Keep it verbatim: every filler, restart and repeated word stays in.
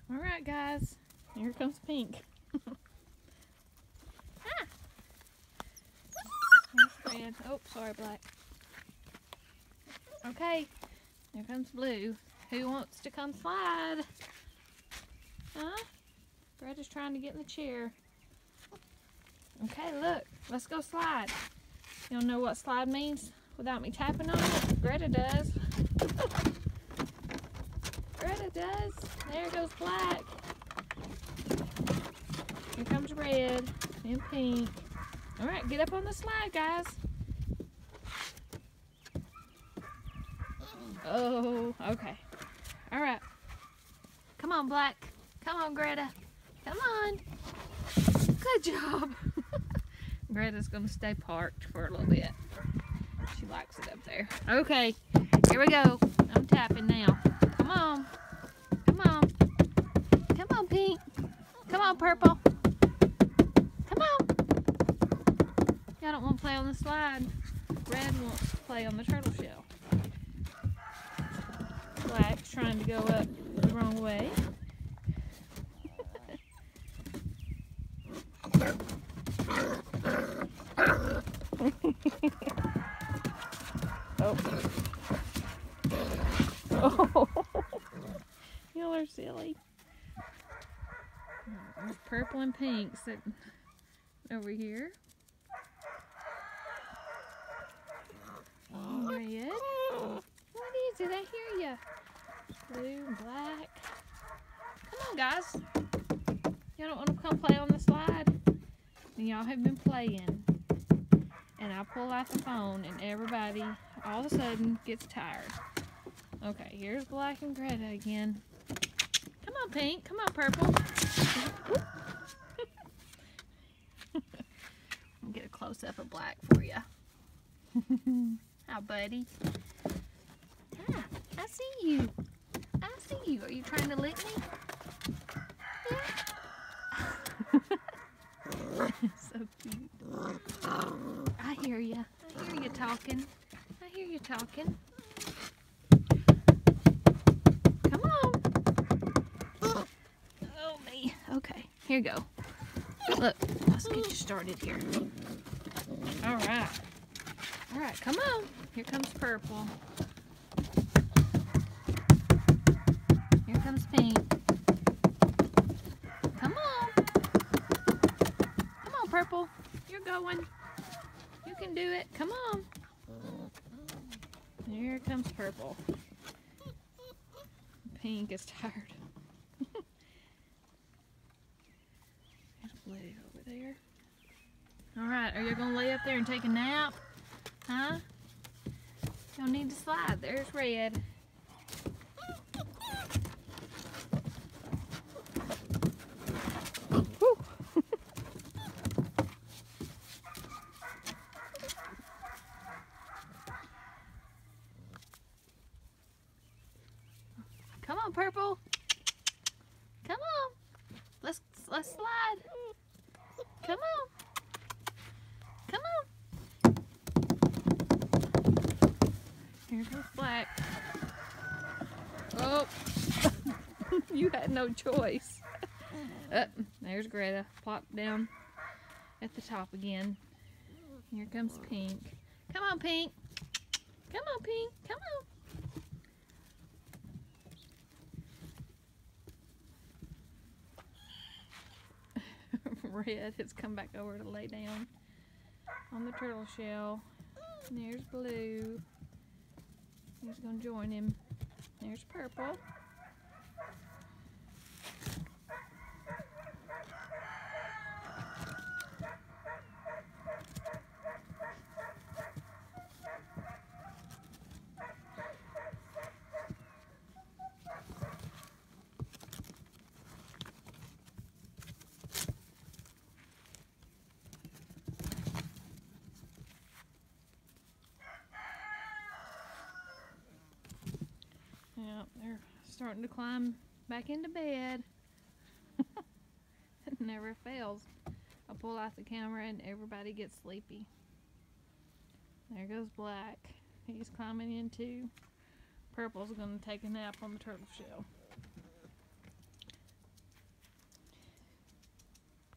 Alright guys, here comes Pink. Ah! There's Red. Oh, sorry, Black. Okay, here comes Blue. Who wants to come slide? Huh? Greta's trying to get in the chair. Okay, look, let's go slide. You don't know what slide means without me tapping on it? Greta does. Greta does. There goes Black. Here comes Red and Pink. Alright, get up on the slide, guys. Oh, okay. Alright. Come on, Black. Come on, Greta. Come on. Good job. Greta's going to stay parked for a little bit. She likes it up there. Okay, here we go. I'm tapping now. Come on. Come on. Come on, Pink. Come on, Purple. Come on. Y'all don't want to play on the slide. Red wants to play on the turtle shell. Black's trying to go up the wrong way. Oh. Oh. Y'all are silly. There's Purple and Pink sitting over here. Oh, Red. What is it? I hear ya. Blue and Black. Come on, guys. Y'all don't want to come play on the slide? Y'all have been playing. And I pull out the phone and everybody all of a sudden gets tired. Okay, here's Black and Greta again. Come on, Pink. Come on, Purple. I'll get a close-up of Black for you. Hi, buddy. Ah, I see you. I see you. Are you trying to lick me? Yeah. So cute. I hear you. I hear you talking. I hear you talking. Come on. Oh, me. Okay, here you go. Look, let's get you started here. All right. All right, come on. Here comes Purple. Here comes Pink. Come on. Come on, Purple. You're going. You can do it. Come on. Here comes Purple. Pink is tired. There's Blue over there. Alright, are you going to lay up there and take a nap? Huh? You'll need to slide. There's Red. Come on, Purple. Come on. Let's let's slide. Come on. Come on. Here goes Black. Oh, you had no choice. Uh, there's Greta. Plop down at the top again. Here comes Pink. Come on, Pink. Come on, Pink. Come on. Red has come back over to lay down on the turtle shell. And there's Blue. He's going to join him. There's Purple. Yeah, they're starting to climb back into bed. It never fails. I pull out the camera and everybody gets sleepy. There goes Black. He's climbing in too. Purple's gonna take a nap on the turtle shell.